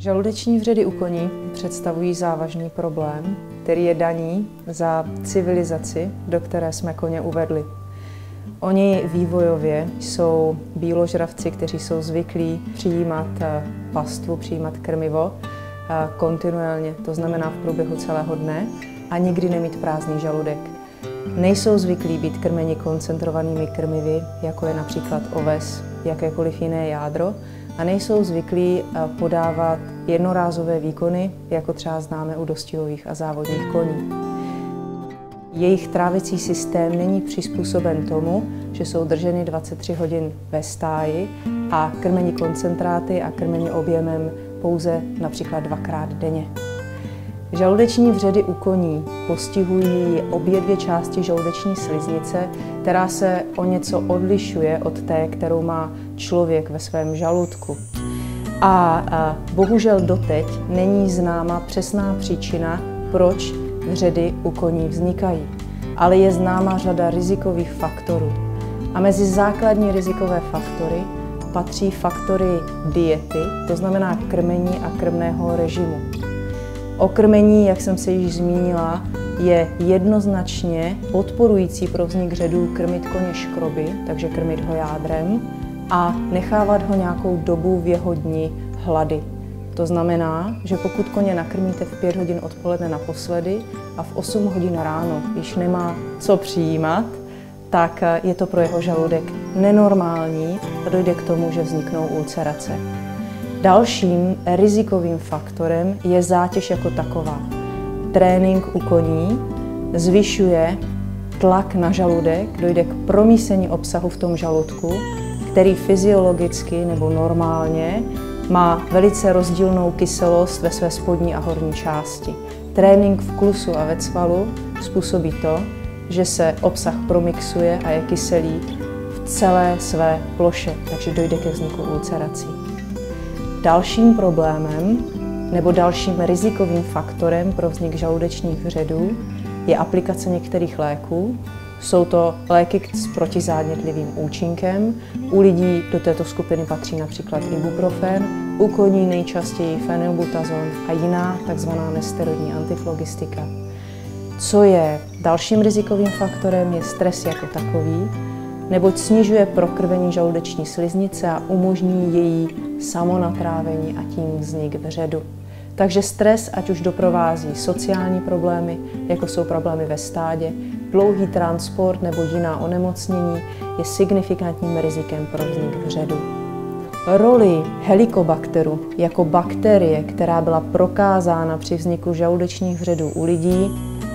Žaludeční vředy u koní představují závažný problém, který je daní za civilizaci, do které jsme koně uvedli. Oni vývojově jsou býložravci, kteří jsou zvyklí přijímat pastvu, přijímat krmivo kontinuálně, to znamená v průběhu celého dne, a nikdy nemít prázdný žaludek. Nejsou zvyklí být krmeni koncentrovanými krmivy, jako je například oves, jakékoliv jiné jádro, a nejsou zvyklí podávat jednorázové výkony, jako třeba známe u dostihových a závodních koní. Jejich trávicí systém není přizpůsoben tomu, že jsou drženy 23 hodin ve stáji a krmeni koncentráty a krmeni objemem pouze například 2krát denně. Žaludeční vředy u koní postihují obě dvě části žaludeční sliznice, která se o něco odlišuje od té, kterou má člověk ve svém žaludku. A bohužel doteď není známa přesná příčina, proč vředy u koní vznikají, ale je známa řada rizikových faktorů. A mezi základní rizikové faktory patří faktory diety, to znamená krmení a krmného režimu. O krmení, jak jsem se již zmínila, je jednoznačně podporující pro vznik vředů krmit koně škroby, takže krmit ho jádrem, a nechávat ho nějakou dobu v jeho dni hlady. To znamená, že pokud koně nakrmíte v 5 hodin odpoledne naposledy a v 8 hodin ráno již nemá co přijímat, tak je to pro jeho žaludek nenormální a dojde k tomu, že vzniknou ulcerace. Dalším rizikovým faktorem je zátěž jako taková. Trénink u koní zvyšuje tlak na žaludek, dojde k promísení obsahu v tom žaludku, který fyziologicky nebo normálně má velice rozdílnou kyselost ve své spodní a horní části. Trénink v klusu a ve cvalu způsobí to, že se obsah promixuje a je kyselý v celé své ploše, takže dojde ke vzniku ulcerací. Dalším problémem nebo dalším rizikovým faktorem pro vznik žaludečních vředů je aplikace některých léků. Jsou to léky s protizánětlivým účinkem. U lidí do této skupiny patří například ibuprofen, u koní nejčastěji fenylbutazon a jiná takzvaná nesteroidní antiflogistika. Co je dalším rizikovým faktorem, je stres jako takový, neboť snižuje prokrvení žaludeční sliznice a umožní její samonatrávení a tím vznik vředu. Takže stres, ať už doprovází sociální problémy, jako jsou problémy ve stádě, dlouhý transport nebo jiná onemocnění, je signifikantním rizikem pro vznik vředu. Roli helikobakteru jako bakterie, která byla prokázána při vzniku žaludečních vředů u lidí,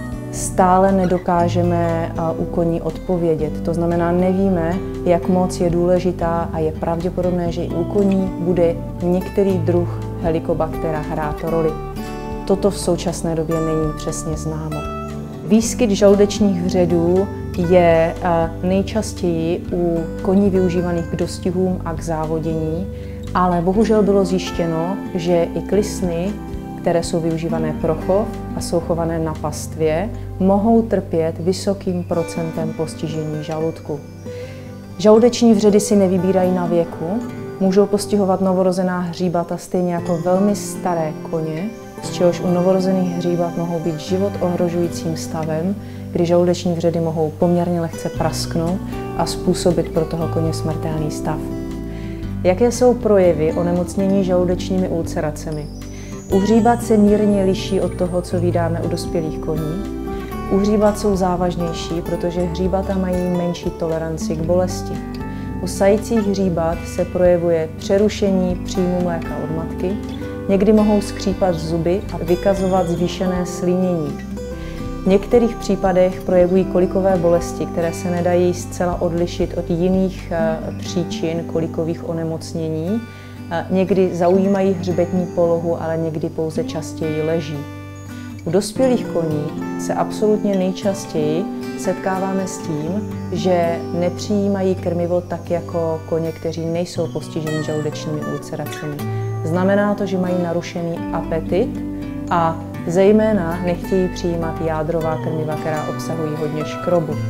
stále nedokážeme u koní odpovědět. To znamená, nevíme, jak moc je důležitá a je pravděpodobné, že i u koní bude některý druh helikobaktera hrát roli. Toto v současné době není přesně známo. Výskyt žaludečních vředů je nejčastěji u koní využívaných k dostihům a k závodění, ale bohužel bylo zjištěno, že i klisny, které jsou využívané pro chov a jsou chované na pastvě, mohou trpět vysokým procentem postižení žaludku. Žaludeční vředy si nevybírají na věku, můžou postihovat novorozená hříbata stejně jako velmi staré koně, z čehož u novorozených hříbat mohou být život ohrožujícím stavem, kdy žaludeční vředy mohou poměrně lehce prasknout a způsobit pro toho koně smrtelný stav. Jaké jsou projevy onemocnění žaludečními ulceracemi? U hříbat se mírně liší od toho, co vídáme u dospělých koní. U hříbat jsou závažnější, protože hříbata mají menší toleranci k bolesti. U sajících hříbat se projevuje přerušení příjmu mléka od matky, někdy mohou skřípat zuby a vykazovat zvýšené slinění. V některých případech projevují kolikové bolesti, které se nedají zcela odlišit od jiných příčin kolikových onemocnění. Někdy zaujímají hřbetní polohu, ale někdy pouze častěji leží. U dospělých koní se absolutně nejčastěji setkáváme s tím, že nepřijímají krmivo tak jako koně, kteří nejsou postiženi žaludečními ulceracemi. Znamená to, že mají narušený apetit a zejména nechtějí přijímat jádrová krmiva, která obsahují hodně škrobu.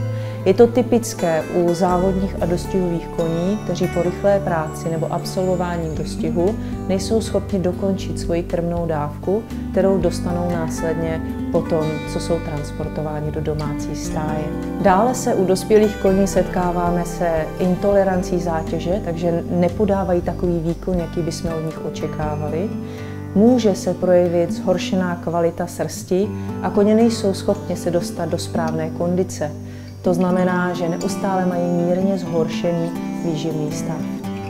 Je to typické u závodních a dostihových koní, kteří po rychlé práci nebo absolvování dostihu nejsou schopni dokončit svoji krmnou dávku, kterou dostanou následně potom, co jsou transportováni do domácí stáje. Dále se u dospělých koní setkáváme se intolerancí zátěže, takže nepodávají takový výkon, jaký bychom od nich očekávali. Může se projevit zhoršená kvalita srsti a koně nejsou schopni se dostat do správné kondice. To znamená, že neustále mají mírně zhoršený výživný stav.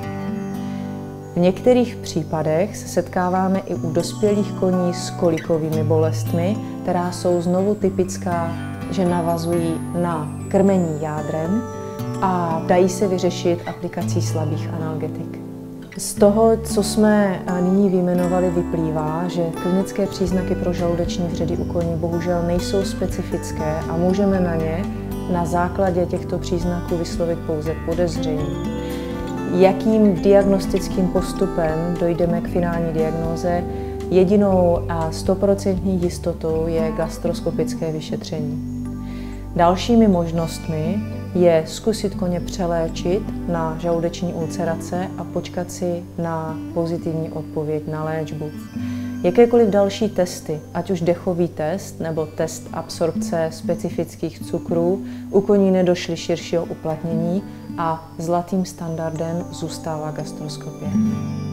V některých případech se setkáváme i u dospělých koní s kolikovými bolestmi, která jsou znovu typická, že navazují na krmení jádrem a dají se vyřešit aplikací slabých analgetik. Z toho, co jsme nyní vyjmenovali, vyplývá, že klinické příznaky pro žaludeční vředy u koní bohužel nejsou specifické a můžeme na ně na základě těchto příznaků vyslovit pouze podezření. Jakým diagnostickým postupem dojdeme k finální diagnóze? Jedinou a 100% jistotou je gastroskopické vyšetření. Dalšími možnostmi je zkusit koně přeléčit na žaludeční ulcerace a počkat si na pozitivní odpověď na léčbu. Jakékoliv další testy, ať už dechový test nebo test absorpce specifických cukrů, u koní nedošly širšího uplatnění a zlatým standardem zůstává gastroskopie.